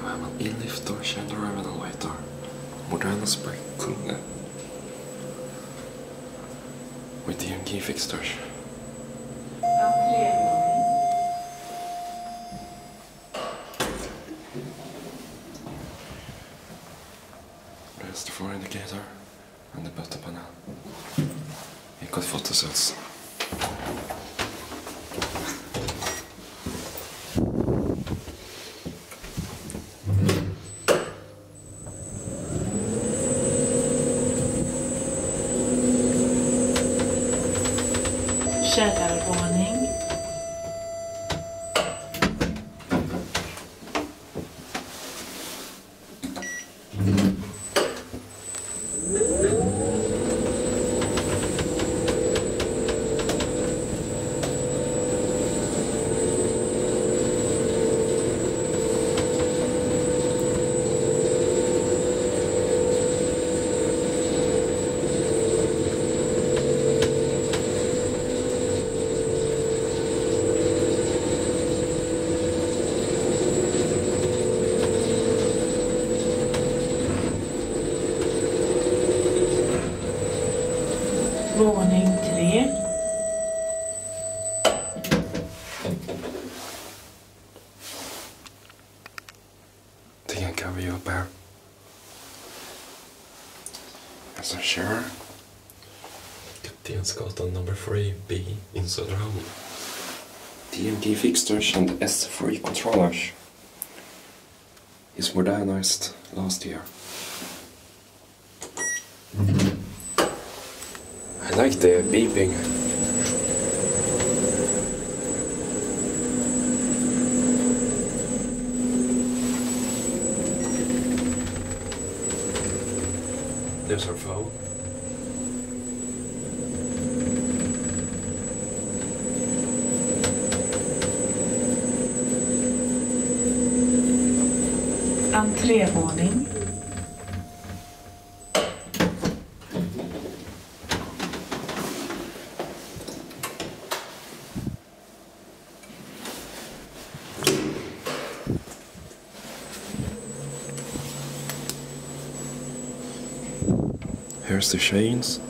I'm an e-lifter, känd elevator, moderna spräckkungar with DMG fixtures. There's the floor indicator and the button panel. Equal photocells. Källarvåning. Våning 3. Think I can cover you up there? Yes, I'm sure. Kaptensgatan number 3B in Söderhamn. DMG fixtures and S3 controllers is modernized last year. I like the beeping. There's our phone. Entrévåning. Here's the chains.